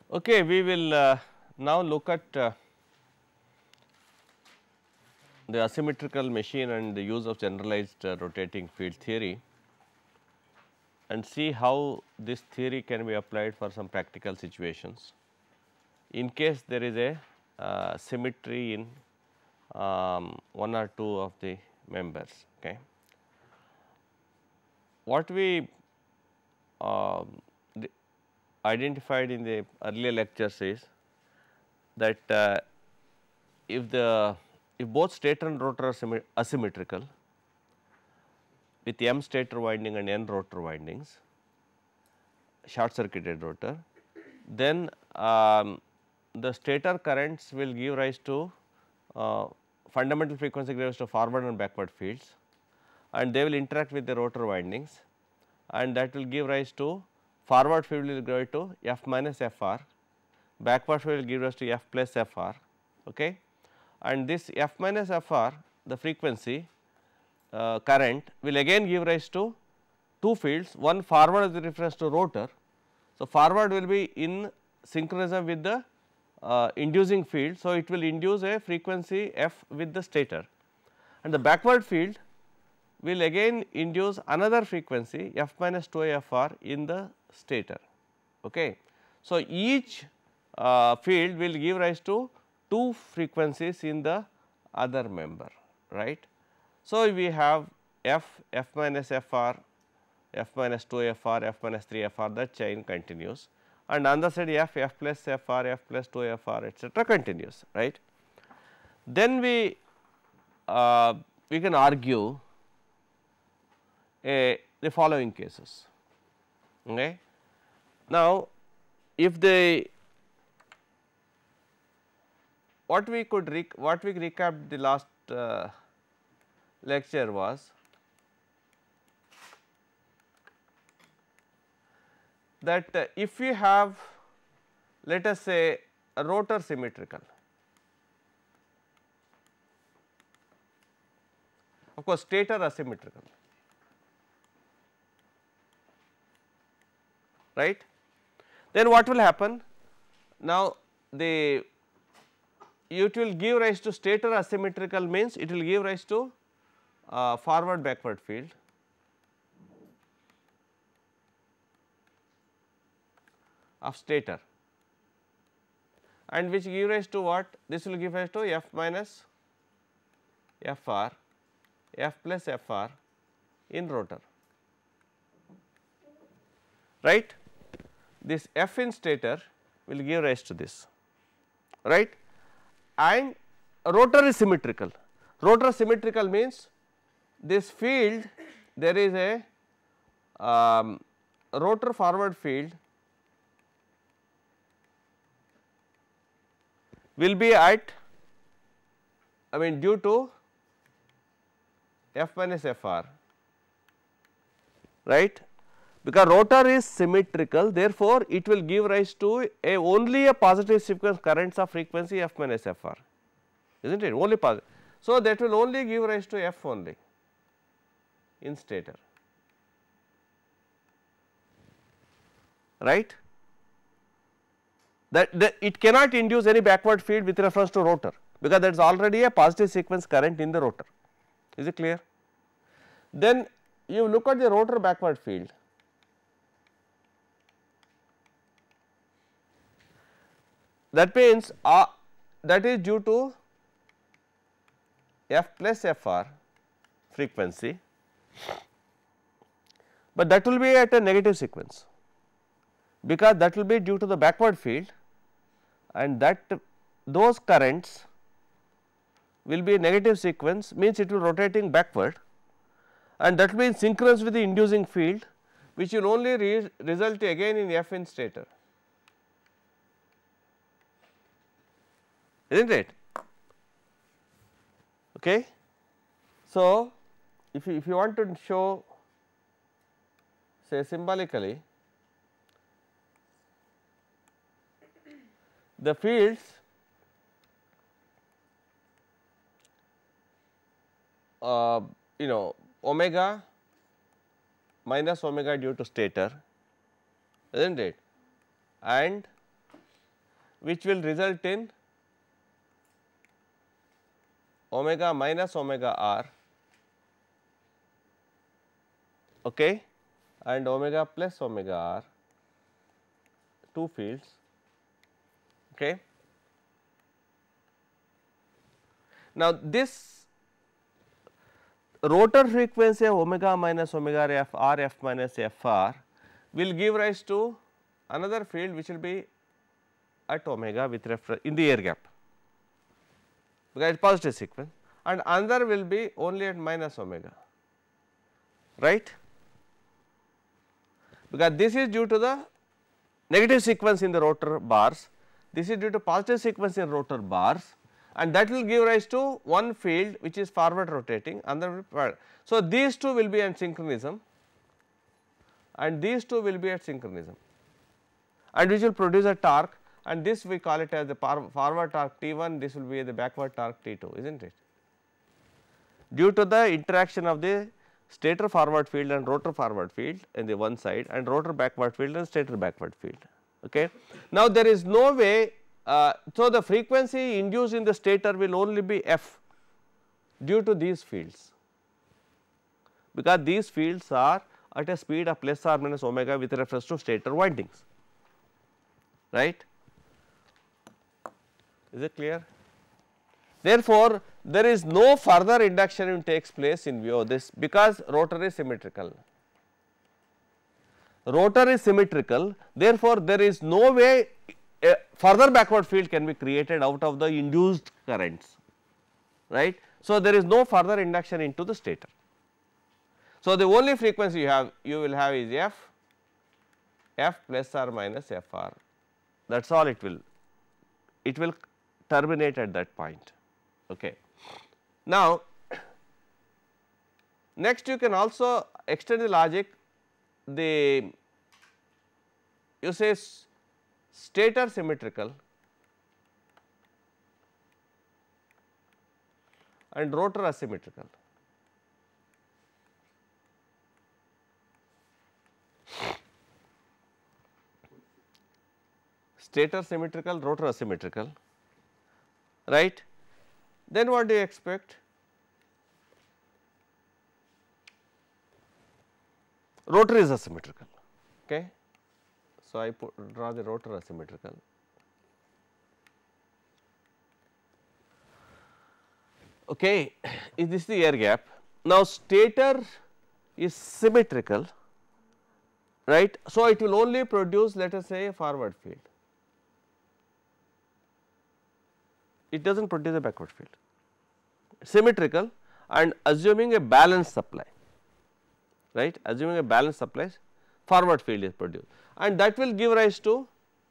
Okay, we will now look at the asymmetrical machine and the use of generalized rotating field theory, and see how this theory can be applied for some practical situations in case there is a symmetry in one or two of the members. Okay. What we identified in the earlier lectures is that if both stator and rotor are asymmetrical with m stator winding and n rotor windings, short circuited rotor, then the stator currents will give rise to fundamental frequency gives rise to forward and backward fields, and they will interact with the rotor windings, and that will give rise to forward field will give rise to f minus fr, backward field will give rise to f plus fr. Okay. And this f minus fr, the frequency current will again give rise to two fields, one forward with reference to rotor. So, forward will be in synchronism with the inducing field. So, it will induce a frequency f with the stator, and the backward field will again induce another frequency f minus 2 fr in the stator. Okay. So, each field will give rise to two frequencies in the other member, right. So, we have f minus fr, f minus 2 fr, f minus 3 fr, that chain continues, and on the side f plus fr, f plus 2 fr, etcetera continues, right. Then we can argue the following cases. Okay. Now, if they what we recapped the last lecture was that if we have, let us say, a rotor symmetrical, of course stator asymmetrical, right, then what will happen? Now, it will give rise to stator asymmetrical, means it will give rise to forward backward field, of stator, and which give rise to what? This will give rise to f minus fr, f plus fr in rotor, right. This f in stator will give rise to this, right, and rotor is symmetrical. Rotor symmetrical means this field, there is a rotor forward field will be at, due to f minus fr, right, because rotor is symmetrical, therefore, it will give rise to only a positive sequence currents of frequency f minus fr, is not it, only positive. So, that will only give rise to f only in stator, right. That it cannot induce any backward field with reference to rotor, because there is already a positive sequence current in the rotor. Is it clear? Then you look at the rotor backward field. That means that is due to f plus fr frequency, but that will be at a negative sequence, because that will be due to the backward field, and that those currents will be a negative sequence, means it will rotating backward, and that will be in synchronous with the inducing field, which will only result again in f in stator, is not it? Okay. So, if you want to show, say, symbolically, the fields omega minus omega due to stator, is not it, and which will result in omega minus omega r, okay, and omega plus omega r, two fields. Okay. Now, this rotor frequency of omega minus omega f r f minus f r will give rise to another field which will be at omega with reference in the air gap, because it is positive sequence, and another will be only at minus omega, right, because this is due to the negative sequence in the rotor bars, this is due to positive sequence in rotor bars, and that will give rise to one field which is forward rotating, another will forward. So, these two will be at synchronism and these two will be at synchronism, and which will produce a torque, and this we call it as the forward torque T1, this will be the backward torque T2, is not it, due to the interaction of the stator forward field and rotor forward field in the one side and rotor backward field and stator backward field. Okay. Now, there is no way, so the frequency induced in the stator will only be f due to these fields, because these fields are at a speed of plus or minus omega with reference to stator windings, right. Is it clear? Therefore, there is no further induction takes place in view of this, because rotor is symmetrical. Rotor is symmetrical, therefore, there is no way a further backward field can be created out of the induced currents, right. So, there is no further induction into the stator. So, the only frequency you will have is f plus or minus f r, that is all it will terminate at that point. Okay. Now, next you can also extend the logic, you say stator symmetrical and rotor asymmetrical. Stator symmetrical, rotor asymmetrical, right. Then what do you expect? Rotor is asymmetrical. Okay. So, I draw the rotor asymmetrical. Okay. Is this the air gap? Now, stator is symmetrical, right. So, it will only produce, let us say, a forward field, it does not produce a backward field, symmetrical and assuming a balanced supply, right, assuming a balanced supply, forward field is produced, and that will give rise to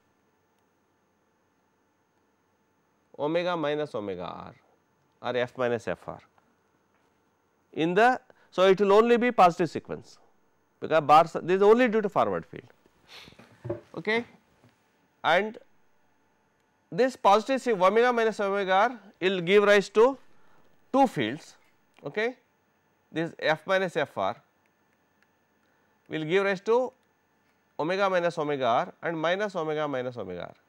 omega minus omega r or f minus f r in the, so it will only be positive sequence, because bars this is only due to forward field, okay, and this positive omega minus omega r will give rise to two fields, okay, this f minus f r will give rise to omega minus omega r and minus omega minus omega r.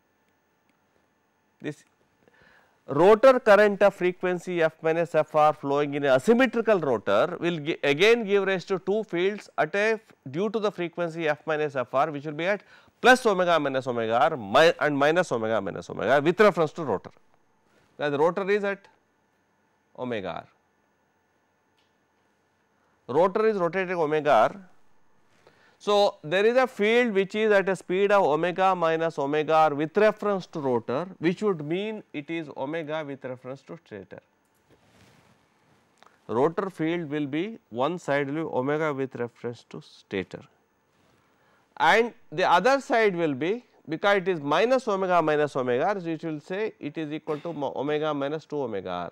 This rotor current of frequency f minus f r flowing in a asymmetrical rotor will again give rise to two fields at a due to the frequency f minus f r, which will be at plus omega minus omega r and minus omega minus omega r with reference to rotor, because the rotor is at omega r. Rotor is rotating omega r. So, there is a field which is at a speed of omega minus omega r with reference to rotor, which would mean it is omega with reference to stator. Rotor field will be one side will be omega with reference to stator, and the other side will be, because it is minus omega minus omega r, which will say it is equal to omega minus 2 omega r.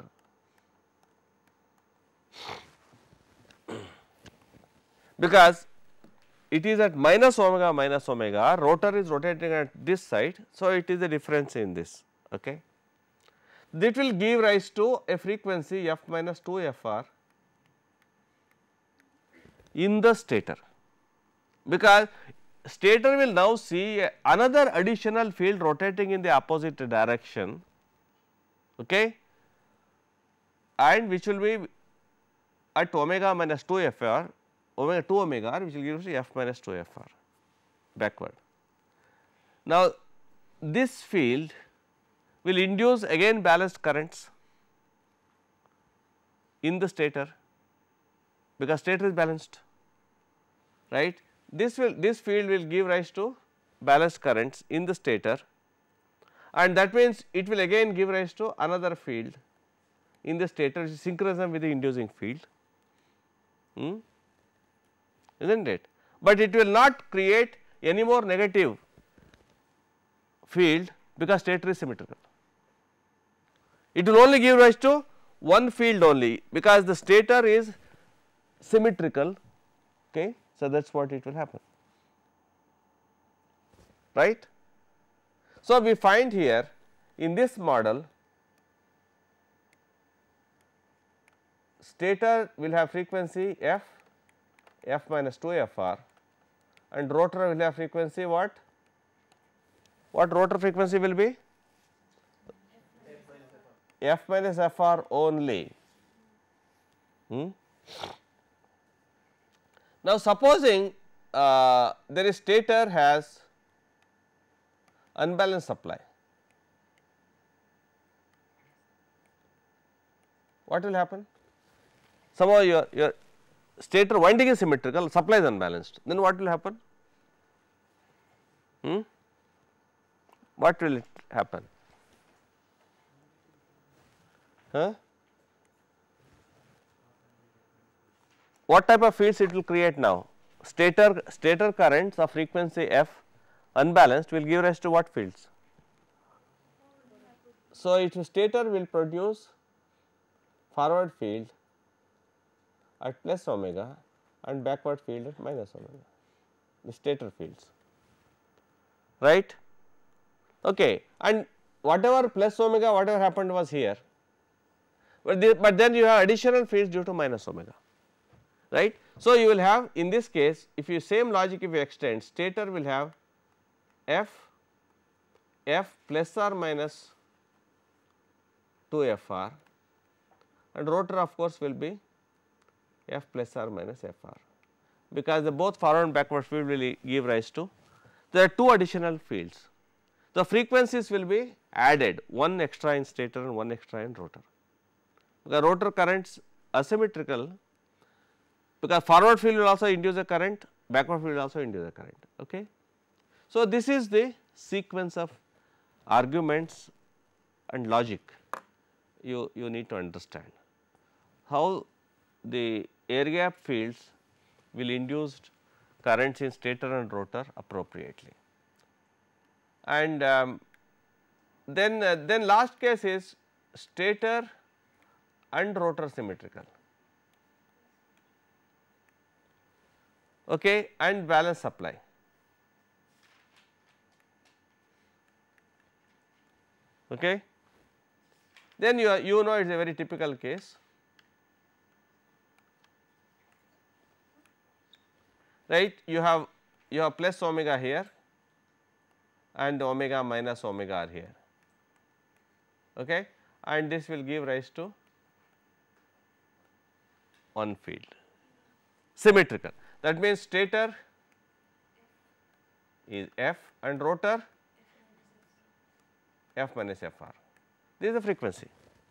Because it is at minus omega r, rotor is rotating at this side, so it is a difference in this. Okay. That will give rise to a frequency f minus 2 f r in the stator, because stator will now see another additional field rotating in the opposite direction, okay, and which will be at omega minus 2 f r, omega 2 omega r, which will give us f minus 2 f r backward. Now, this field will induce again balanced currents in the stator, because stator is balanced, right. This field will give rise to balanced currents in the stator, and that means it will again give rise to another field in the stator, which is synchronous with the inducing field, isn't it? But it will not create any more negative field, because stator is symmetrical. It will only give rise to one field only, because the stator is symmetrical, okay. So, that is what it will happen, right. So, we find here in this model, stator will have frequency f minus 2 f r, and rotor will have frequency what? What rotor frequency will be? F minus f r only. Now, supposing there is stator has unbalanced supply, what will happen? Somehow your stator winding is symmetrical, supply is unbalanced, then what will happen? What will it happen? What type of fields it will create now? Stator currents of frequency f unbalanced will give rise to what fields? So, if stator will produce forward field at plus omega and backward field at minus omega, the stator fields, right. Okay. And whatever plus omega, whatever happened was here, but then you have additional fields due to minus omega, right. So, you will have in this case, if you same logic if you extend, stator will have f plus or minus 2 f r, and rotor of course will be f plus or minus f r, because the both forward and backward field will give rise to, there are two additional fields. The frequencies will be added, one extra in stator and one extra in rotor, because rotor currents asymmetrical, because forward field will also induce a current, backward field will also induce a current. Okay. So, this is the sequence of arguments and logic you need to understand, how the air gap fields will induce currents in stator and rotor appropriately. And then last case is stator and rotor symmetrical, okay, and balance supply. Okay. Then you know it is a very typical case, right. You have plus omega here and omega minus omega are here, okay, and this will give rise to one field symmetrical. That means stator is f and rotor f minus f r. This is the frequency.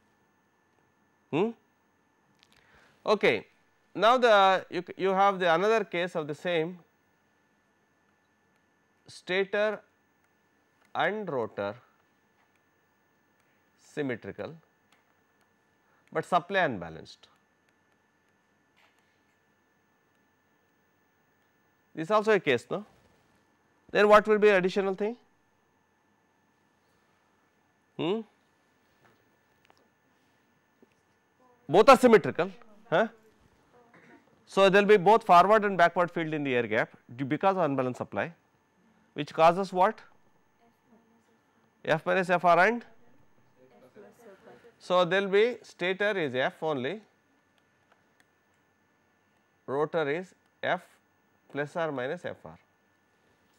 Okay. Now, you have the another case of the same stator and rotor symmetrical, but supply unbalanced. This is also a case, no? Then what will be additional thing? Both are symmetrical, so there will be both forward and backward field in the air gap because of unbalanced supply, which causes what? F minus f r and, so there will be stator is f only, rotor is f plus or minus f r.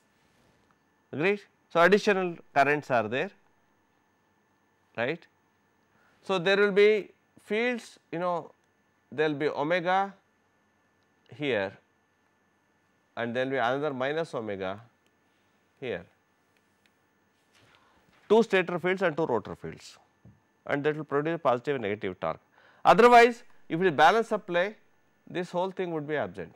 agreed. So, additional currents are there, right. So, there will be fields, there will be omega here and there will be another minus omega here, 2 stator fields and 2 rotor fields, and that will produce positive and negative torque. Otherwise, if it is balance supply, this whole thing would be absent.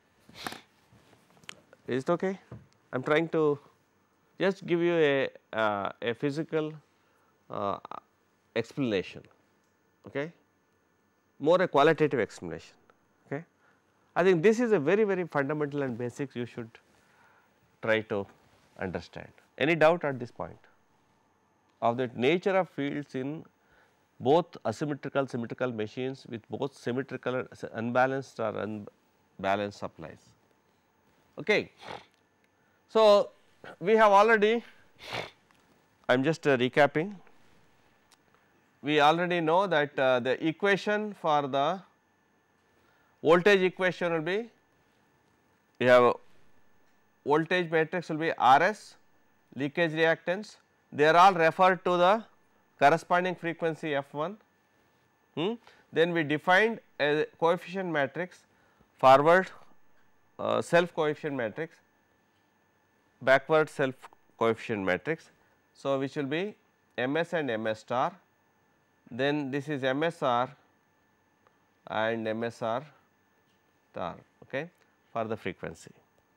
Is it okay? I am trying to just give you a physical explanation, okay, more a qualitative explanation. Okay. I think this is a very fundamental and basics you should try to understand. Any doubt at this point of the nature of fields in both asymmetrical symmetrical machines with both symmetrical and unbalanced or unbalanced supplies. Okay. So, we have already, I am just recapping, we already know that the equation for the voltage equation will be, we have voltage matrix will be RS, leakage reactance, they are all referred to the corresponding frequency F1. Then we defined a coefficient matrix, forward self coefficient matrix, backward self coefficient matrix. So, which will be MS and MS star, then this is MSR and MSR star, okay, for the frequency,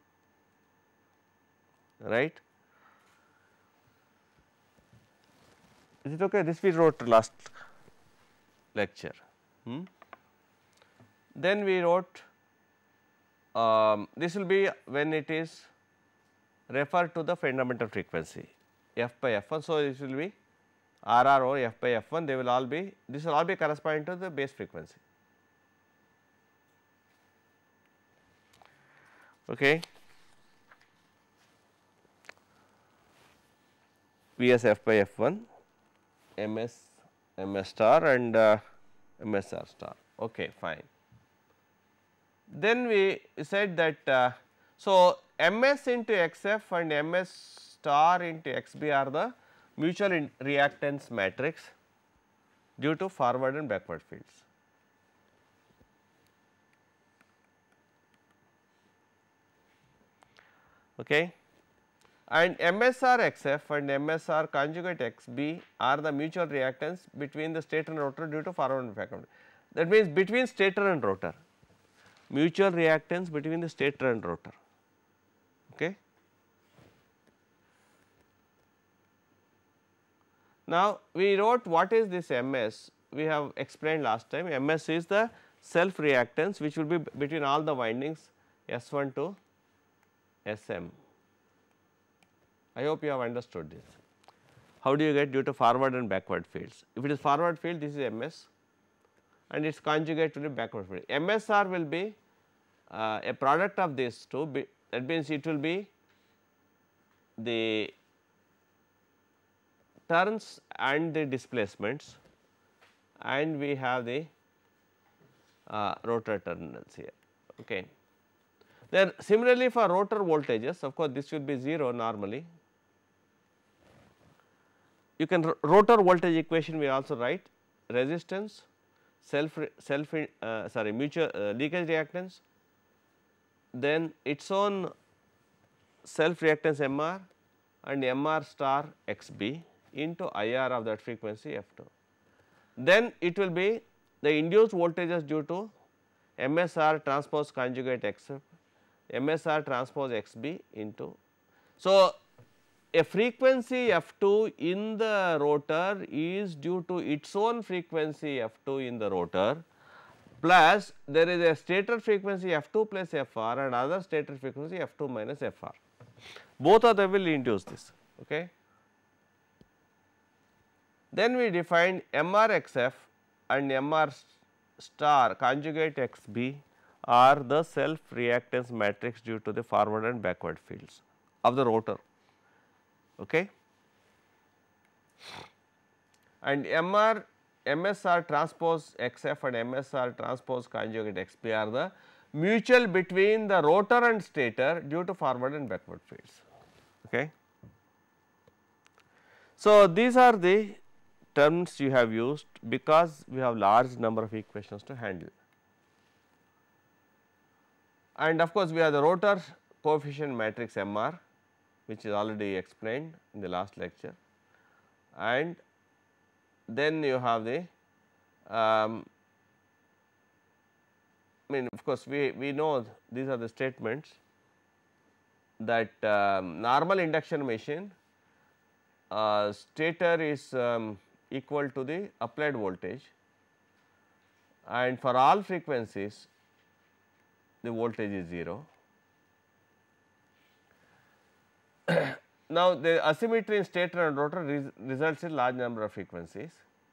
right. Is it okay? This we wrote last lecture. Then we wrote this will be when it is referred to the fundamental frequency f by f1. So, this will be RR over f by f1, they will all be, this will all be corresponding to the base frequency. Okay. Vs f by f1, MS, MS star and MSR star, okay, fine. Then we said that, so MS into XF and MS star into XB are the mutual reactance matrix due to forward and backward fields. Okay. And MSR XF and MSR conjugate XB are the mutual reactance between the stator and rotor due to forward and backward. That means between stator and rotor, mutual reactance between the stator and rotor. Okay. Now, we wrote what is this MS, we have explained last time. MS is the self reactance which will be between all the windings S1 to SM. I hope you have understood this. How do you get due to forward and backward fields? If it is forward field, this is MS and its conjugate will be backward field. MSR will be a product of these two, that means it will be the turns and the displacements, and we have the rotor terminals here. Okay. Then similarly for rotor voltages, of course, this should be 0 normally. You can rotor voltage equation we also write resistance, mutual leakage reactance, then its own self reactance MR and MR star XB into IR of that frequency F2. Then it will be the induced voltages due to MSR transpose conjugate XF, MSR transpose XB into. So, a frequency F2 in the rotor is due to its own frequency F2 in the rotor, plus there is a stator frequency F2 plus Fr and other stator frequency F2 minus Fr. Both of them will induce this. Okay. Then we defined MRXF and MR star conjugate XB are the self reactance matrix due to the forward and backward fields of the rotor. Okay. And MSR transpose XF and MSR transpose conjugate XB are the mutual between the rotor and stator due to forward and backward fields. Okay. So, these are the terms you have used because we have large number of equations to handle. And of course, we have the rotor coefficient matrix MR, which is already explained in the last lecture, and then you have the I mean, of course, we know these are the statements that normal induction machine stator is equal to the applied voltage, and for all frequencies the voltage is 0. Now, the asymmetry in stator and rotor results in large number of frequencies.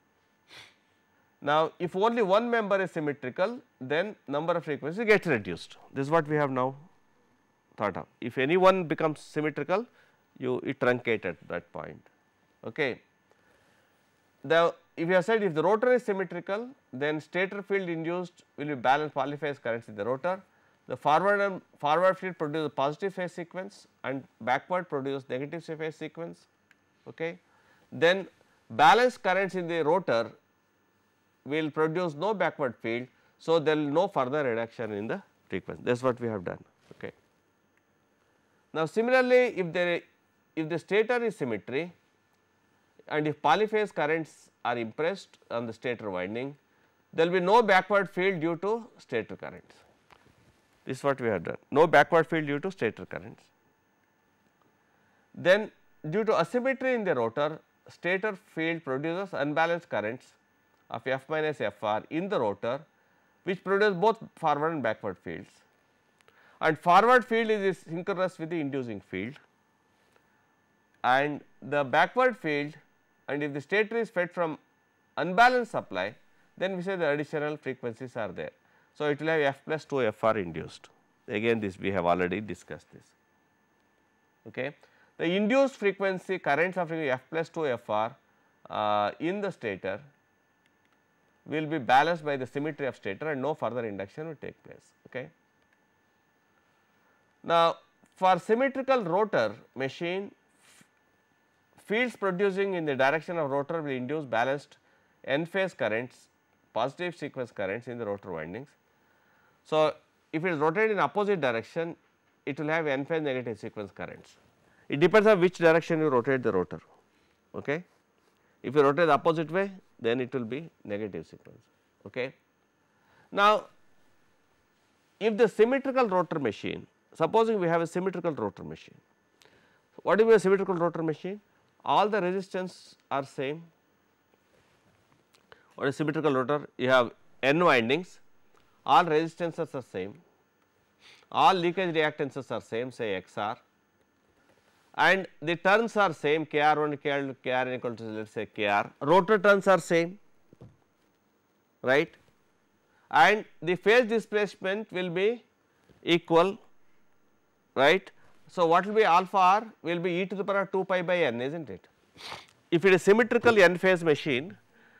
Now, if only one member is symmetrical, then number of frequencies gets reduced. This is what we have now thought of. If any one becomes symmetrical, it truncate at that point. Okay. If you have said if the rotor is symmetrical, then stator field induced will be balanced polyphase currents in the rotor. The forward field produces positive phase sequence and backward produce negative phase sequence. Okay. Then balanced currents in the rotor will produce no backward field. So, there will be no further reduction in the frequency. That is what we have done. Okay. Now, similarly, if the stator is symmetry and if polyphase currents are impressed on the stator winding, there will be no backward field due to stator currents. This is what we have done, no backward field due to stator currents. Then due to asymmetry in the rotor, stator field produces unbalanced currents of F minus Fr in the rotor, which produce both forward and backward fields, and forward field is synchronous with the inducing field, and the backward field, and if the stator is fed from unbalanced supply, then we say the additional frequencies are there. So, it will have F plus 2 Fr induced, again this we have already discussed this. Okay. The induced frequency currents of F plus 2 Fr in the stator will be balanced by the symmetry of stator and no further induction will take place. Okay. Now, for symmetrical rotor machine, fields producing in the direction of rotor will induce balanced N phase currents, positive sequence currents in the rotor windings. So, if it is rotated in opposite direction, it will have N phase negative sequence currents. It depends on which direction you rotate the rotor. Okay. If you rotate the opposite way, then it will be negative sequence. Okay. Now, if the symmetrical rotor machine, supposing we have a symmetrical rotor machine, what is a symmetrical rotor machine? All the resistance are same. What is symmetrical rotor? You have N windings, all resistances are same, all leakage reactances are same, say XR, and the turns are same, KR1, KR2, KRN equal to let us say KR, rotor turns are same, right, and the phase displacement will be equal, right. So, what will be alpha r will be e to the power 2 pi by n, is not it. If it is symmetrical n phase machine,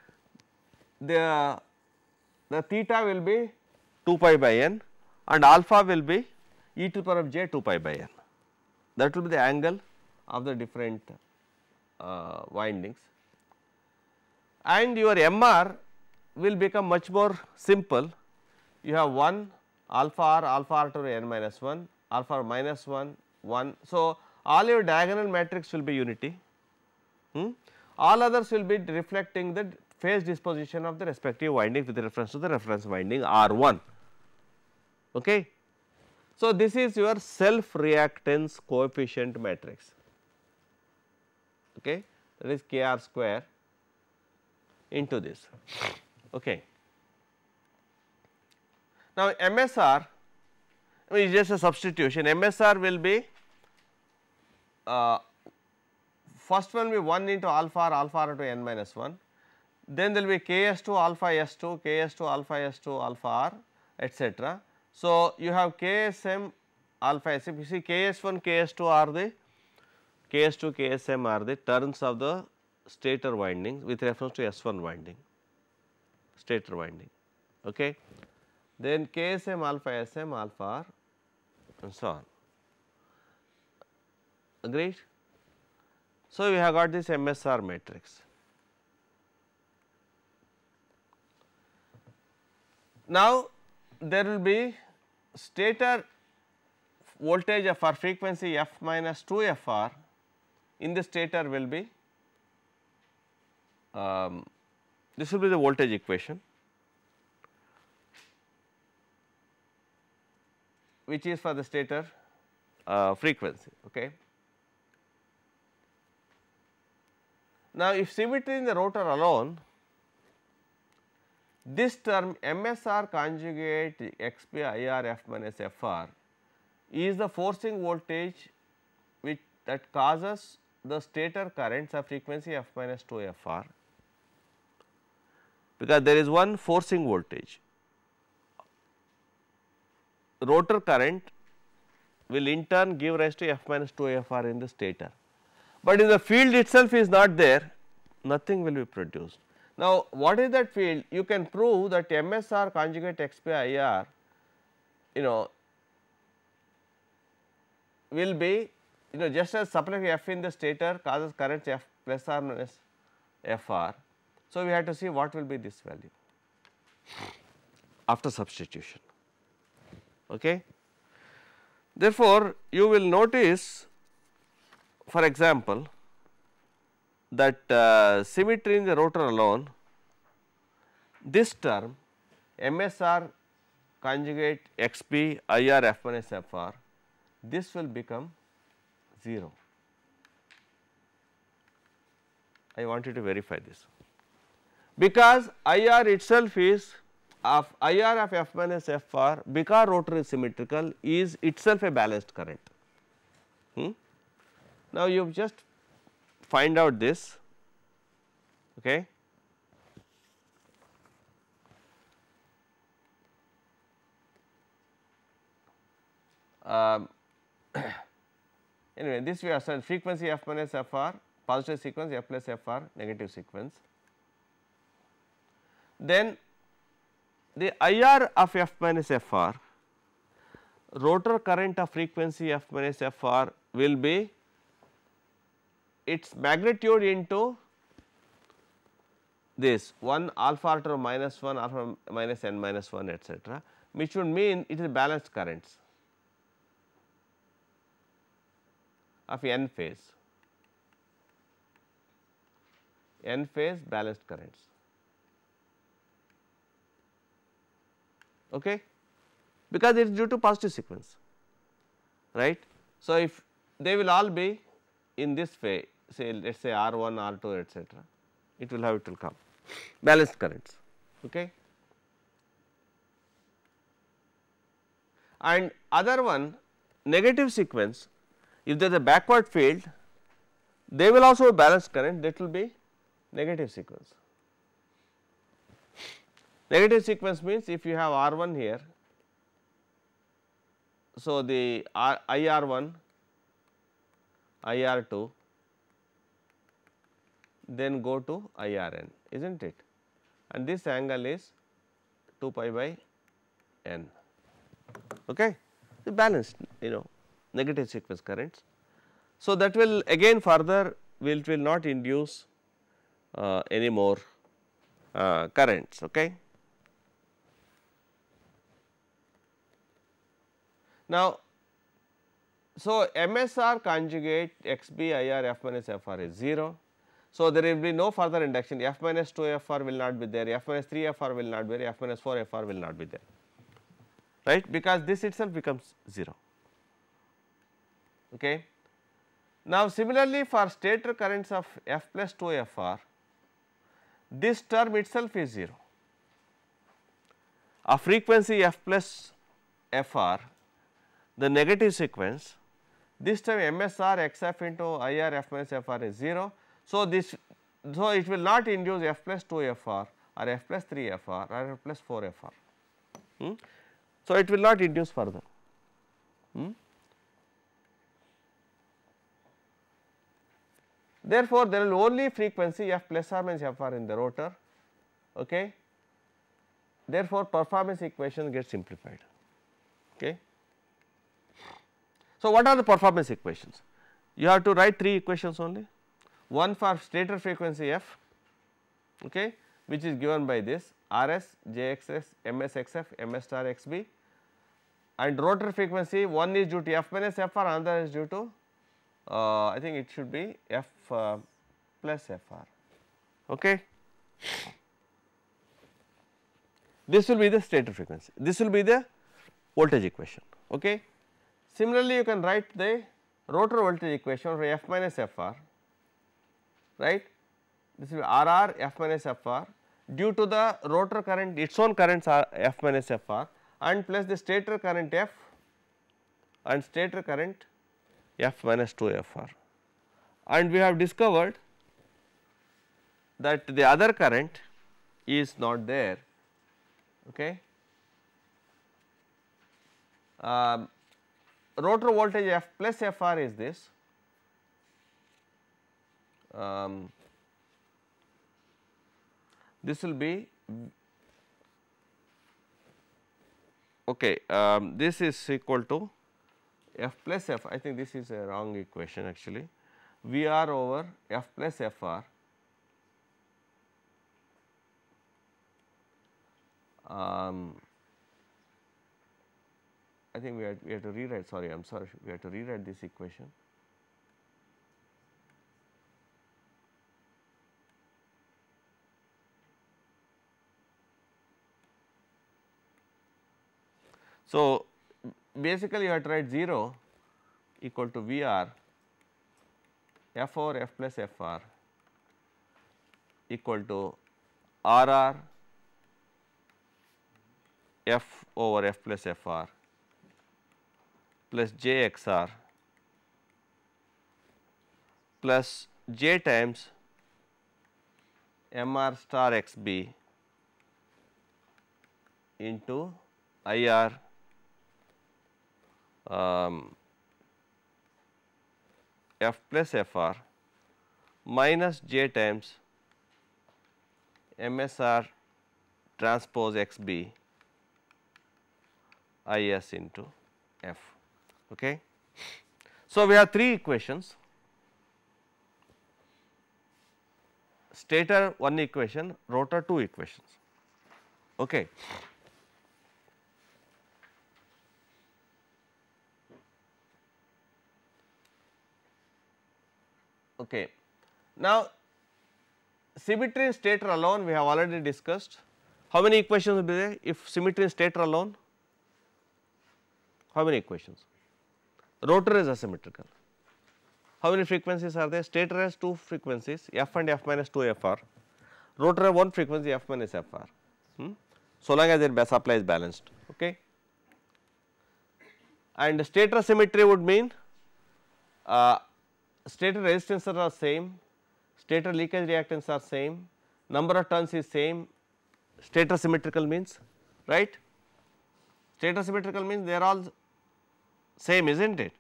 the theta will be 2 pi by n and alpha will be e to the power of j 2 pi by n. That will be the angle of the different windings, and your MR will become much more simple. You have 1 alpha r to the n minus 1, alpha r minus 1, 1. So, all your diagonal matrix will be unity, all others will be reflecting the phase disposition of the respective windings with reference to the reference winding R1. Okay. So, this is your self reactance coefficient matrix, okay, that is Kr square into this. Okay. Now, MSR, I mean, it is just a substitution. MSR will be first one will be 1 into alpha r to n minus 1, then there will be Ks2 alpha S2, Ks2 alpha S2 alpha r, etc. So, you have Ksm alpha S. If you see Ks1, Ks2 are the Ks2, Ksm are the turns of the stator windings with reference to S1 winding, stator winding. Okay. Then Ksm alpha Sm alpha r and so on. Agreed? So, we have got this MSR matrix. Now, there will be stator voltage for frequency f minus 2 fr in the stator will be this will be the voltage equation, which is for the stator frequency. Okay. Now, if symmetry in the rotor alone, this term MSR conjugate XP IR F minus FR is the forcing voltage which that causes the stator currents of frequency f minus 2 FR, because there is one forcing voltage. Rotor current will in turn give rise to f minus 2 FR in the stator, but if the field itself is not there, nothing will be produced. Now, what is that field? You can prove that MSR conjugate XP IR will be just as supplying F in the stator causes currents F plus or minus FR. So, we have to see what will be this value after substitution. Okay. Therefore, you will notice, for example, that symmetry in the rotor alone, this term MSR conjugate XP IR F minus FR, this will become 0. I want you to verify this, because IR itself is of IR of F minus FR, because rotor is symmetrical, is itself a balanced current. Now, you just find out this. Okay. Anyway, this we have said frequency F minus FR, positive sequence, F plus FR, negative sequence. Then the IR of F minus FR, rotor current of frequency F minus FR will be its magnitude into this 1 alpha to minus 1 alpha minus n minus 1 etc., which would mean it is balanced currents of n phase balanced currents. Okay, because it is due to positive sequence, right. So, if they will all be in this phase, say let us say R1, R2 etc., it will come balanced currents. Okay. And other one, negative sequence, if there is a backward field, they will also balance current, that will be negative sequence. Negative sequence means if you have R1 here, so the IR1, IR2, then go to IRN, is not it, and this angle is 2 pi by n. Okay. So, balanced negative sequence currents. So, that will again further will not induce any more currents. Okay. Now, so MSR conjugate XB IR F minus FR is 0. So, there will be no further induction, F minus 2 FR will not be there, F minus 3 FR will not be there, F minus 4 FR will not be there, right, because this itself becomes 0. Okay. Now, similarly for stator currents of F plus 2 FR, this term itself is 0. A frequency F plus FR, the negative sequence, this term MSR XF into IR F minus FR is 0. So, it will not induce F plus 2 FR or F plus 3 FR or F plus 4 FR. So, it will not induce further. Therefore, there will only frequency F plus or minus FR in the rotor. Okay. Therefore, performance equation gets simplified. Okay. So, what are the performance equations? You have to write 3 equations only. one for stator frequency f, okay, which is given by this Rs, Jxs, Msxf, Ms star xb, and rotor frequency one is due to f minus fr, another is due to I think it should be f plus fr. Okay. This will be the stator frequency, this will be the voltage equation. Okay. Similarly, you can write the rotor voltage equation for f minus fr, right. This will be Rr f minus fr due to the rotor current, its own currents are f minus fr, and plus the stator current f and stator current f minus 2 fr. And we have discovered that the other current is not there. Okay. Rotor voltage f plus fr is this, this will be okay, this is equal to f plus f, I think this is a wrong equation actually, Vr over f plus fr I think we have to rewrite, sorry, I am sorry, we have to rewrite this equation. So, basically you have to write 0 equal to Vr f over f plus fr equal to Rr f over f plus fr plus jxr plus j times mr star xb into IR f plus fr minus j times MSR transpose xb is into f. Okay. So, we have three equations, stator one equation, rotor two equations. Okay. Okay. Now, symmetry in stator alone we have already discussed. How many equations will be there if symmetry in stator alone? How many equations? Rotor is asymmetrical. How many frequencies are there? Stator has two frequencies, f and f minus 2 fr. Rotor has one frequency, f minus fr. So long as their supply is balanced. Okay. And stator symmetry would mean stator resistances are same, stator leakage reactance are same, number of turns is same. Stator symmetrical means, right? Stator symmetrical means they are all same, isn't it?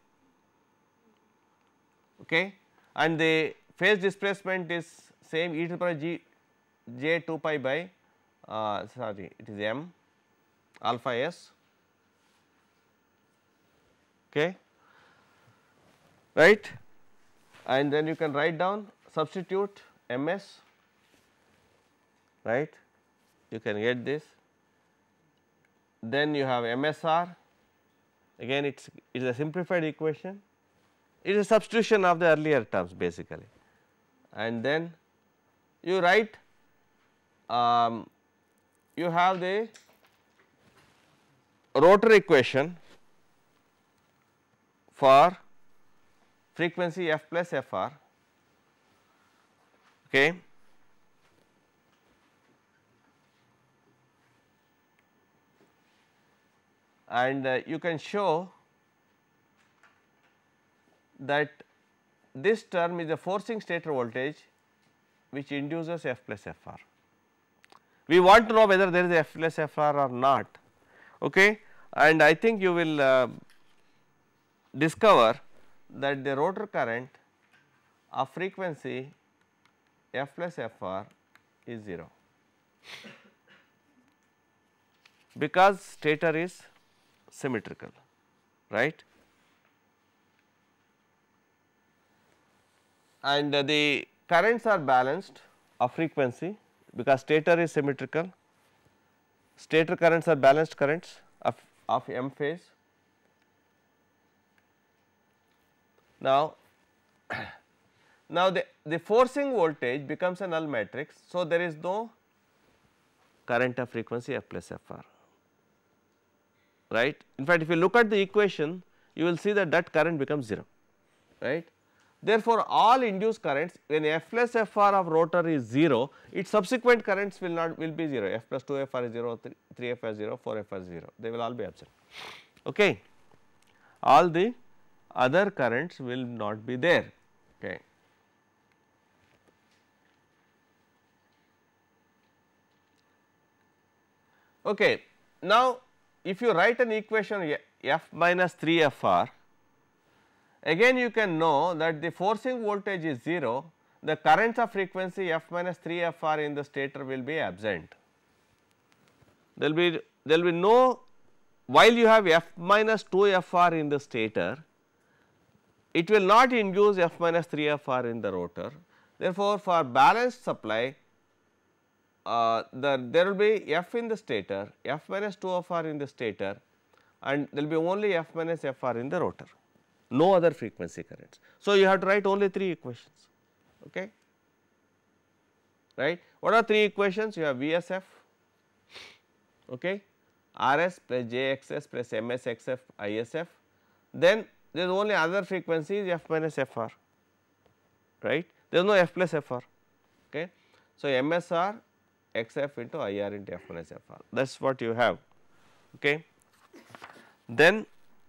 Okay. And the phase displacement is same, e to the power j 2 pi by sorry, it is m alpha s. Okay. Right. And then you can write down, substitute ms, right, you can get this. Then you have MSR, again it is a simplified equation, it is a substitution of the earlier terms basically. And then you write, you have the rotor equation for frequency f plus fr, okay. And you can show that this term is a forcing stator voltage which induces f plus fr. We want to know whether there is f plus fr or not, okay. And I think you will discover that the rotor current of frequency f plus fr is 0, because stator is symmetrical, right. And the currents are balanced of frequency because stator is symmetrical, stator currents are balanced currents of M phase. Now, the forcing voltage becomes a null matrix. So, there is no current of frequency F plus Fr, right. In fact, if you look at the equation, you will see that current becomes 0, right. Therefore, all induced currents when F plus Fr of rotor is 0, its subsequent currents will be 0, F plus 2 Fr is 0, 3 Fr is 0, 4 Fr is 0, they will all be absent. Okay. All the other currents will not be there. Okay. Okay. Now, if you write an equation F minus 3 Fr, again you can know that the forcing voltage is 0, the currents of frequency F minus 3 Fr in the stator will be absent. There will be no, while you have F minus 2 Fr in the stator, it will not induce F minus 3 Fr in the rotor. Therefore, for balanced supply, there will be F in the stator, F minus 2 Fr in the stator, and there will be only F minus Fr in the rotor, no other frequency currents. So, you have to write only 3 equations, okay, right. What are 3 equations? You have VSF, okay, RS plus JXS plus MSXF ISF, then there is only other frequency is F minus Fr, right, there is no F plus Fr, okay. So, MSR XF into IR into F minus Fr, that is what you have, okay. Then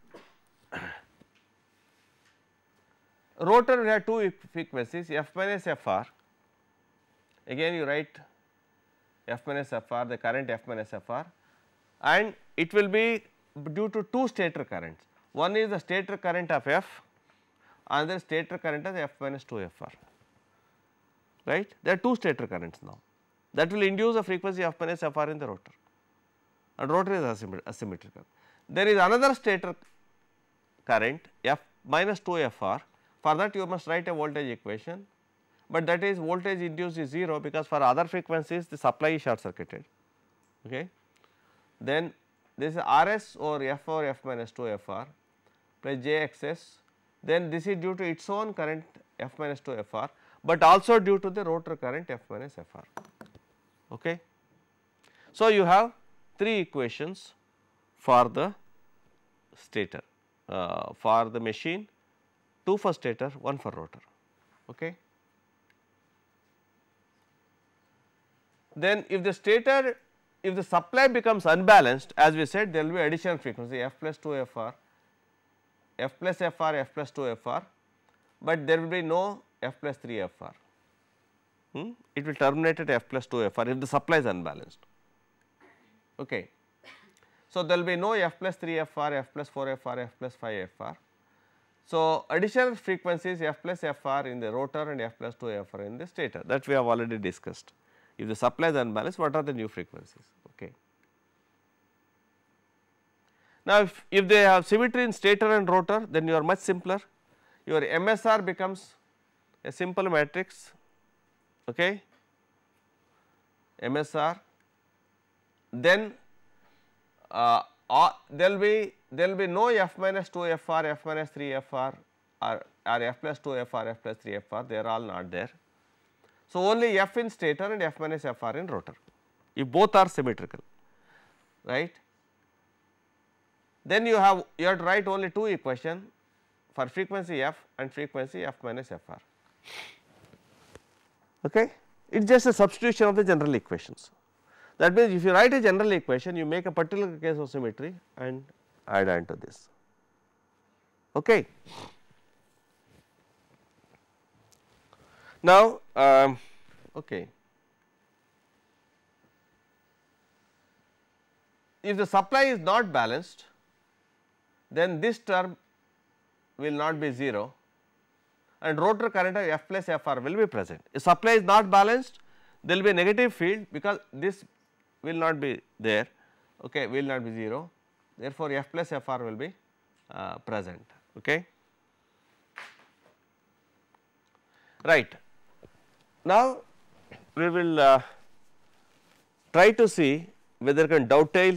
rotor will have 2 frequencies F minus Fr, again you write F minus Fr, the current F minus Fr, and it will be due to 2 stator currents. One is the stator current of F, another stator current of F minus 2 Fr, right. There are 2 stator currents now, that will induce a frequency F minus Fr in the rotor, and rotor is asymmetrical. There is another stator current F minus 2 Fr, for that you must write a voltage equation, but that is voltage induced is 0 because for other frequencies the supply is short circuited, okay. Then this is RS over F over F minus 2 Fr plus JXS, then this is due to its own current F minus 2 Fr, but also due to the rotor current F minus Fr, okay. So, you have 3 equations for the stator, for the machine, 2 for stator, 1 for rotor, okay. Then if the stator, if the supply becomes unbalanced, as we said, there will be additional frequency F plus 2 Fr, F plus Fr, F plus 2 Fr, but there will be no F plus 3 Fr, it will terminate at F plus 2 Fr if the supply is unbalanced, okay. So, there will be no F plus 3 Fr, F plus 4 Fr, F plus 5 Fr. So, additional frequencies F plus Fr in the rotor and F plus 2 Fr in the stator, that we have already discussed. If the supply is unbalanced, what are the new frequencies, okay. Now, if they have symmetry in stator and rotor, then you are much simpler, your MSR becomes a simple matrix, okay, MSR, then there will be no F minus 2 Fr, F minus 3 Fr or F plus 2 Fr, F plus 3 Fr, they are all not there. So, only F in stator and F minus Fr in rotor, if both are symmetrical, right. Then you have to write only 2 equations for frequency F and frequency F minus Fr, okay. It is just a substitution of the general equations. That means, if you write a general equation, you make a particular case of symmetry and add on to this, okay. Now, okay, if the supply is not balanced, then this term will not be 0 and rotor current of F plus Fr will be present. If supply is not balanced, there will be a negative field because this will not be there, okay, will not be 0, therefore, F plus Fr will be present, okay, right. Now, we will try to see whether can dovetail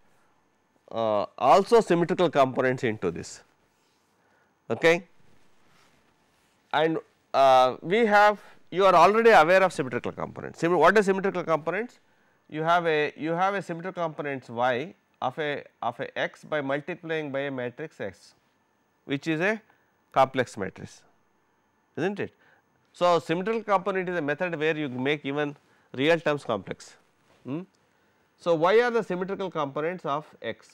also symmetrical components into this. Okay. And we have, you are already aware of symmetrical components. What are symmetrical components? You have a symmetrical components y of a x by multiplying by a matrix x, which is a complex matrix, is not it? So, symmetrical component is a method where you make even real terms complex. So, y are the symmetrical components of x,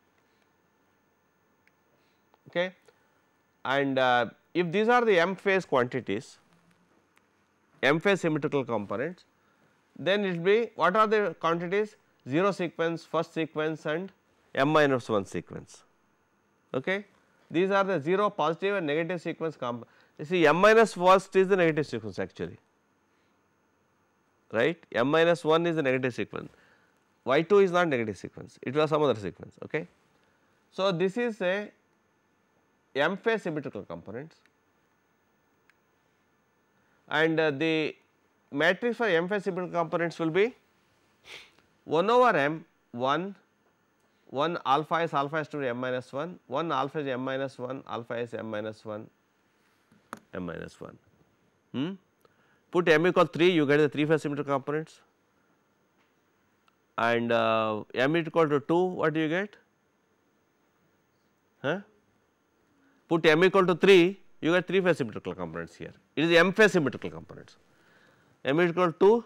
okay. And if these are the m phase quantities, m phase symmetrical components, then it will be, what are the quantities? 0 sequence, first sequence and m minus 1 sequence. Okay. These are the 0 positive and negative sequence you see m minus first is the negative sequence actually, right, m minus 1 is the negative sequence, y 2 is not negative sequence, it was some other sequence. Okay. So, this is a m phase symmetrical components, and the matrix for m phase symmetrical components will be 1 over m 1 alpha is to m minus 1, 1 alpha is m minus 1, alpha is m minus 1, m minus 1. Put m equal 3, you get the 3 phase symmetrical components, and m equal to 2, what do you get? Put m equal to 3, you get 3 phase symmetrical components here. It is m phase symmetrical components. M equal to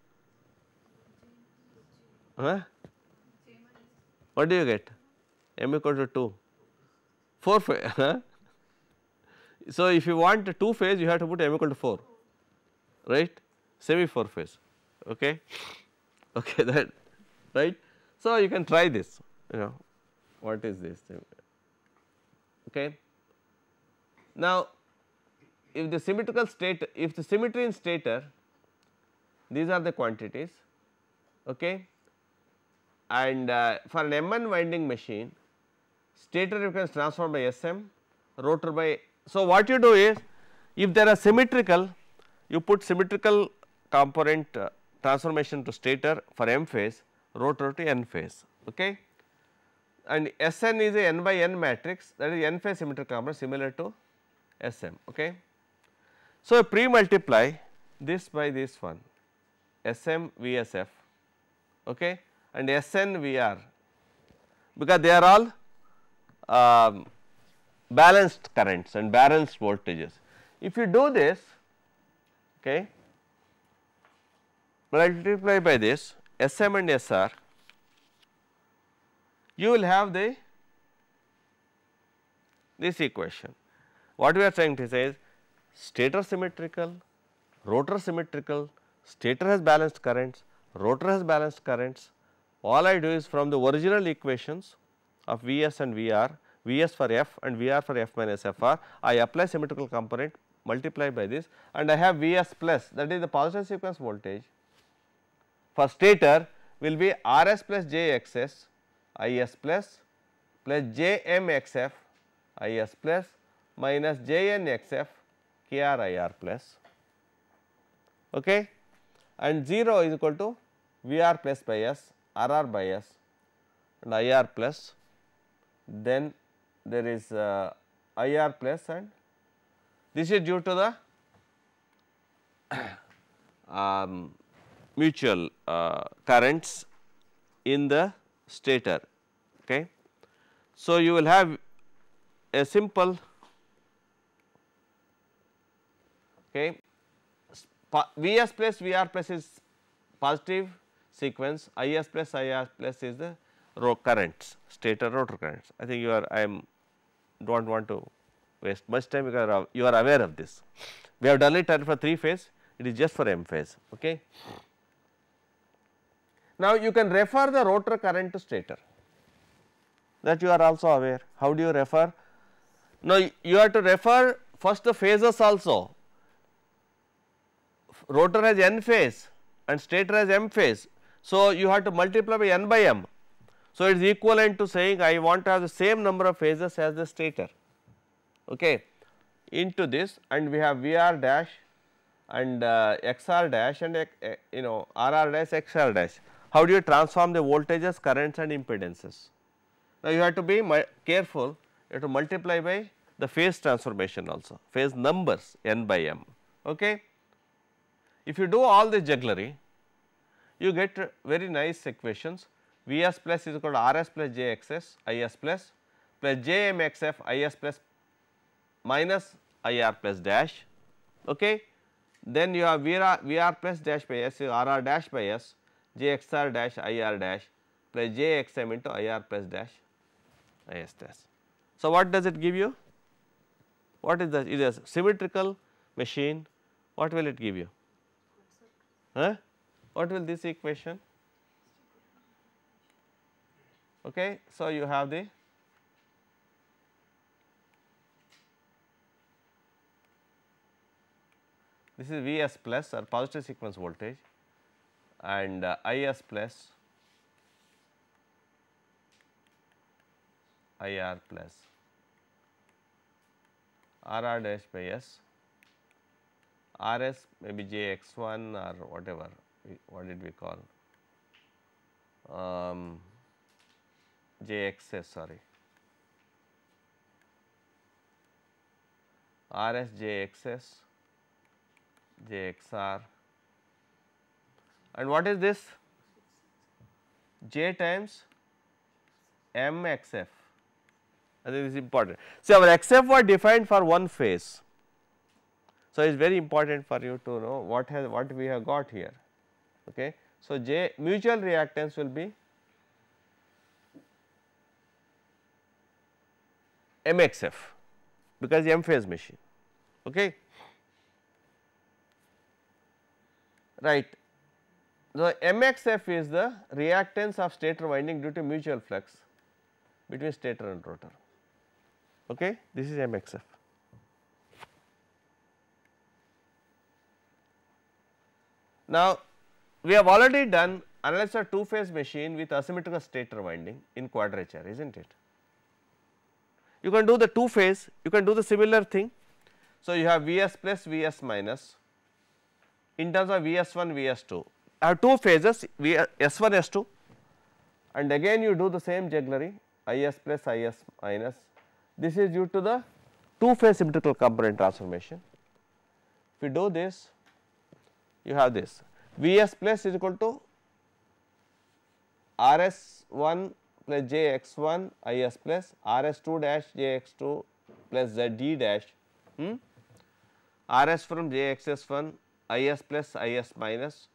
what do you get? M equal to 2, 4 phase. So, if you want 2 phase, you have to put m equal to 4, right, semi 4 phase. Okay, okay, that right. So, you can try this, what is this? Okay. Now, if the symmetrical state, if the symmetry in stator, these are the quantities, okay, and for an M1 winding machine, stator you can transform by Sm, rotor by. So, what you do is, if there are symmetrical, you put symmetrical component transformation to stator for M phase, rotor to N phase, okay, and Sn is a n by n matrix, that is n phase symmetrical component similar to Sm. Okay. So, pre multiply this by this one Sm Vsf, okay, and Sn Vr, because they are all balanced currents and balanced voltages. If you do this, okay, multiply by this Sm and Sr, you will have this equation. What we are trying to say is stator symmetrical, rotor symmetrical, stator has balanced currents, rotor has balanced currents. All I do is from the original equations of Vs and Vr, Vs for f and Vr for f minus Fr, I apply symmetrical component, multiply by this, and I have Vs plus, that is the positive sequence voltage for stator will be Rs plus Jxs Is plus Jmxf Is plus minus Jnxf Kr Ir plus, okay, and 0 is equal to Vr plus by S, Rr by S and Ir plus, then there is Ir plus, and this is due to the mutual currents in the stator. Okay. So, you will have a simple, okay, Vs plus Vr plus is positive sequence, Is plus Ir plus is the currents, stator rotor currents. I think you are, I am do not want to waste much time because you are aware of this. We have done it for 3 phase, it is just for M phase. Okay. Now, you can refer the rotor current to stator, that you are also aware. How do you refer? Now, you have to refer first the phases also. Rotor has n phase and stator has m phase. So, you have to multiply by n by m. So, it is equivalent to saying I want to have the same number of phases as the stator, okay, into this, and we have Vr dash and XR dash and RR dash XR dash. How do you transform the voltages, currents and impedances? Now, you have to be careful, you have to multiply by the phase transformation also, phase numbers n by m. Okay. If you do all the jugglery, you get very nice equations. Vs plus is equal to Rs plus Jxs Is plus Jmxf Is plus minus Ir plus dash. Okay. Then you have Vr plus dash by S is Rr dash by S, Jxr dash Ir dash plus Jxm into Ir plus dash Is dash. So, what does it give you? What is that? It is a symmetrical machine. What will it give you? Huh? What will this equation? Okay. So, you have the this is Vs plus or positive sequence voltage and Is plus Ir plus Rr dash by S, Rs maybe Jx1 or whatever, what did we call Jxs, sorry, Rs Jxs, Jxr, and what is this? J times Mxf. I think this is important. See, our Xf was defined for one phase. So, it is very important for you to know what we have got here. Okay. So, mutual reactance will be Mxf because M phase machine. Okay. Right. The Mxf is the reactance of stator winding due to mutual flux between stator and rotor. Okay. This is Mxf. Now, we have already done analysis of two phase machine with asymmetrical stator winding in quadrature, is not it? You can do the two phase, you can do the similar thing. So, you have Vs plus Vs minus in terms of Vs1 Vs2. I have two phases S1 S2 and again you do the same jugglery Is plus Is minus. This is due to the two phase symmetrical component transformation. If you do this, you have this Vs plus is equal to Rs1 plus Jx1 Is plus Rs2 dash Jx2 plus Zd dash Rs from Jxs1 Is plus Is minus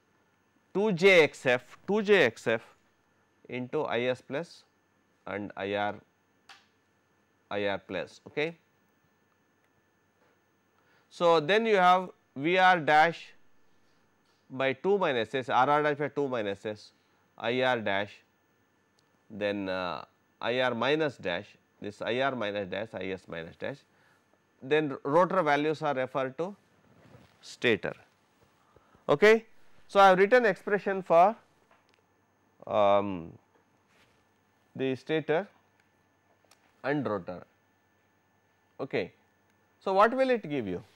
2jxf into Is plus and Ir plus. Okay. So, then you have Vr dash by 2 minus S, Rr dash by 2 minus S, Ir dash, then Ir minus dash, this Ir minus dash, Is minus dash, then rotor values are referred to stator. Okay. So, I have written expression for the stator and rotor. Okay. So, what will it give you?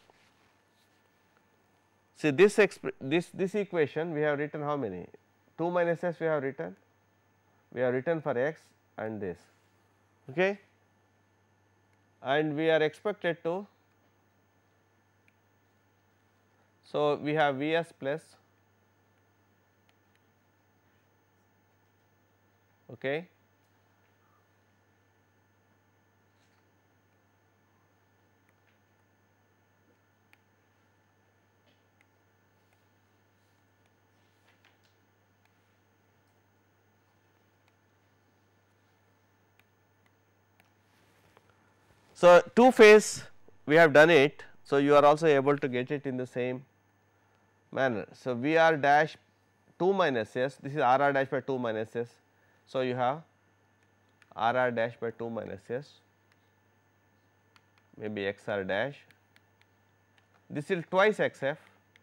See this equation we have written how many? 2 minus S we have written for x and this, okay, and we are expected to, so we have Vs plus, okay, so two phase we have done it. So, you are also able to get it in the same manner. So, Vr dash 2 minus S, this is Rr dash by 2 minus S. So, you have Rr dash by 2 minus S, maybe Xr dash, this is twice Xf,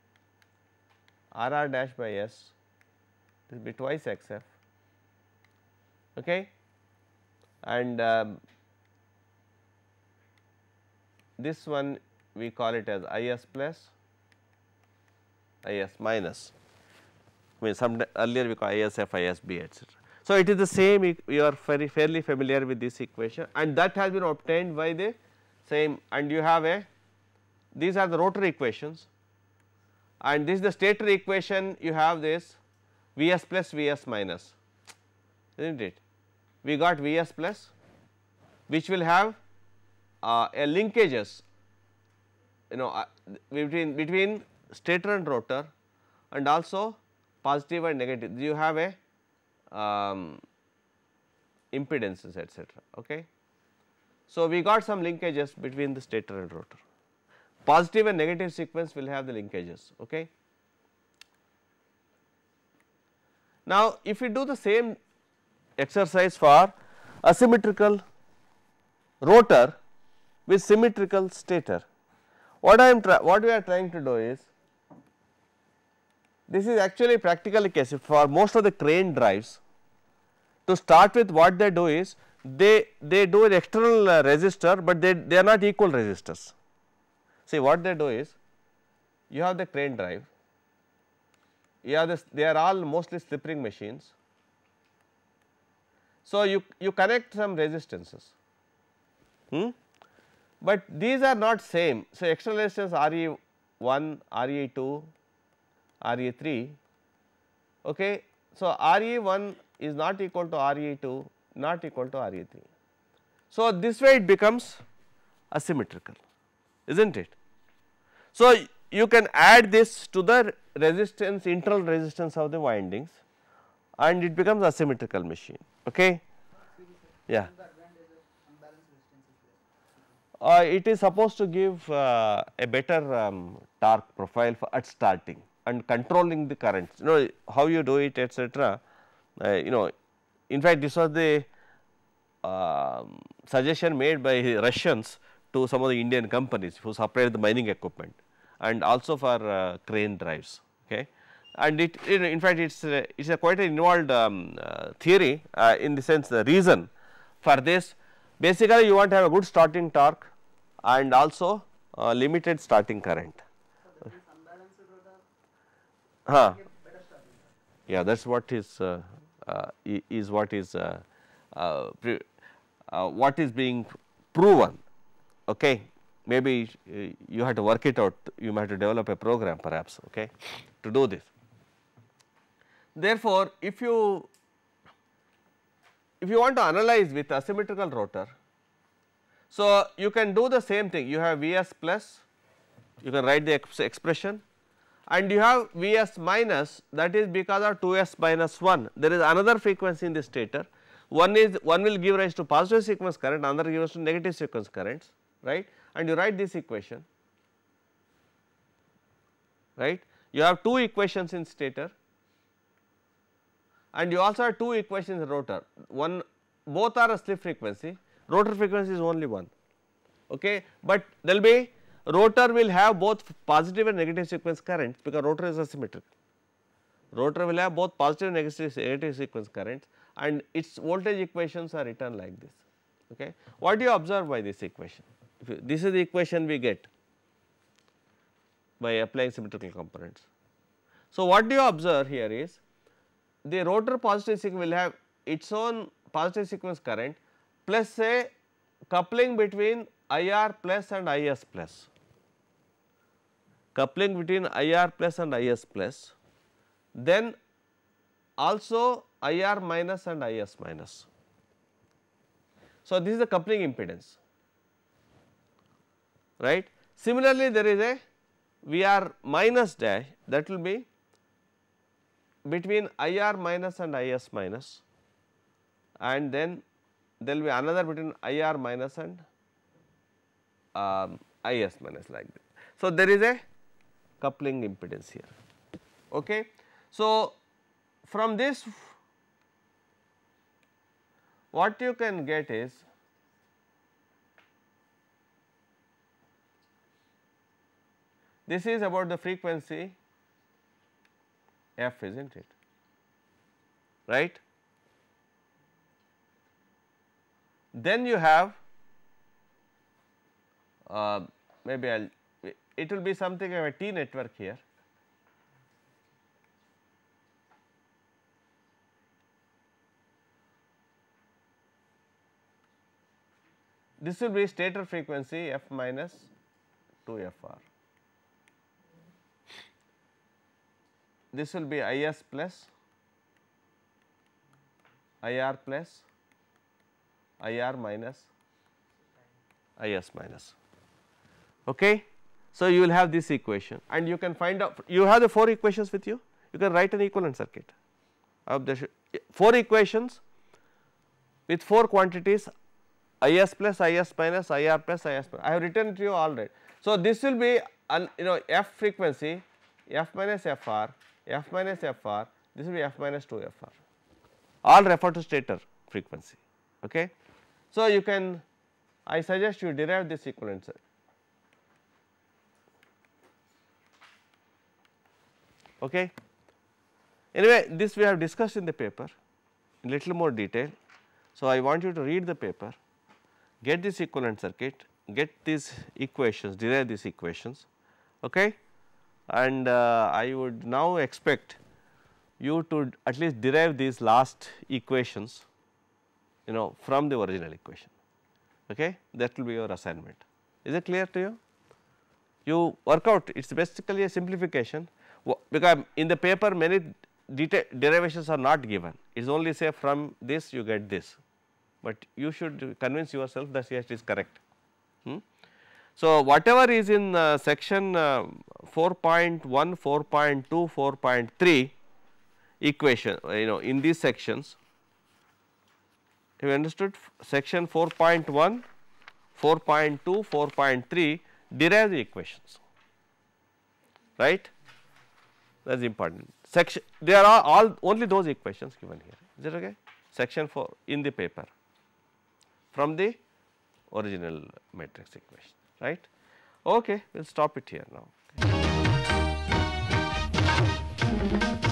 Rr dash by S, this will be twice Xf, okay, and this one we call it as Is plus IS minus, I mean some earlier we call ISF, ISB, etc. So, it is the same, you are fairly familiar with this equation, and that has been obtained by the same, and you have a, these are the rotor equations, and this is the stator equation, you have this Vs plus Vs minus, is not it. We got Vs plus, which will have a linkages, you know, between stator and rotor, and also positive and negative, you have a impedances, etc. Okay. So, we got some linkages between the stator and rotor, positive and negative sequence will have the linkages. Okay. Now, if we do the same exercise for asymmetrical rotor with symmetrical stator, what we are trying to do is, this is actually practical case for most of the crane drives. To start with, what they do is they do an external resistor, but they are not equal resistors. See, what they do is, you have the crane drive, you have this, they are all mostly slip ring machines. So, you connect some resistances, but these are not same. So, external resistance RE1, RE2, RE3. Okay. So, RE1 is not equal to RE2, not equal to RE3. So, this way it becomes asymmetrical, is not it. So, you can add this to the resistance, internal resistance of the windings, and it becomes asymmetrical machine. Okay. Yeah. It is supposed to give a better torque profile for at starting and controlling the currents, you know how you do it, etc. You know, in fact, this was the suggestion made by Russians to some of the Indian companies who supplied the mining equipment, and also for crane drives. Okay. And it in fact, it is a quite an involved theory, in the sense the reason for this, basically you want to have a good starting torque and also limited starting current. Yeah, that is what is being proven. Okay. Maybe you have to work it out, you might have to develop a program perhaps, okay, to do this. Therefore, if you want to analyze with asymmetrical rotor, so you can do the same thing, you have Vs plus, you can write the expression, and you have Vs minus, that is because of 2s minus 1, there is another frequency in the stator, one will give rise to positive sequence current, another gives rise to negative sequence currents, right, and you write this equation, right. You have two equations in stator, and you also have two equations in rotor, both are a slip frequency, rotor frequency is only one, okay, but there will be, rotor will have both positive and negative sequence currents because rotor is asymmetrical. Rotor will have both positive and negative sequence currents, and its voltage equations are written like this. Okay. What do you observe by this equation? This is the equation we get by applying symmetrical components. So, what do you observe here is, the rotor positive sequence will have its own positive sequence current plus a coupling between IR plus and IS plus, coupling between IR plus and IS plus, then also IR minus and IS minus. So, this is the coupling impedance, right. Similarly, there is a VR minus dash, that will be between IR minus and IS minus, and then there will be another between IR minus and IS minus, like that. So, there is a coupling impedance here. Okay. So, from this what you can get is, this is about the frequency f, is not it, right. Then you have maybe it will be something of a T network here, this will be stator frequency f minus 2fr. This will be Is plus IR plus IR minus Is minus. Okay. So, you will have this equation and you can find out, you have the 4 equations with you, you can write an equivalent circuit of the 4 equations with 4 quantities Is plus Is minus IR plus Is minus. I have written to you all right. So, this will be f frequency f minus Fr, f minus Fr, this will be f minus 2Fr, all refer to stator frequency. Okay. So, you can, I suggest you derive this equivalent circuit. Okay. Anyway, this we have discussed in the paper in little more detail. So, I want you to read the paper, get this equivalent circuit, get these equations, derive these equations, okay. And I would now expect you to at least derive these last equations from the original equation, okay. That will be your assignment. Is it clear to you? You work out, it is basically a simplification, because in the paper many derivations are not given, it is only say from this you get this, but you should convince yourself that yes, it is correct. So, whatever is in section 4.1, 4.2, 4.3 equation, in these sections, have you understood? Section 4.1, 4.2, 4.3 derive the equations, right. That is important. Section, there are all only those equations given here, is it okay? Section 4 in the paper from the original matrix equation, right. Okay, we will stop it here now.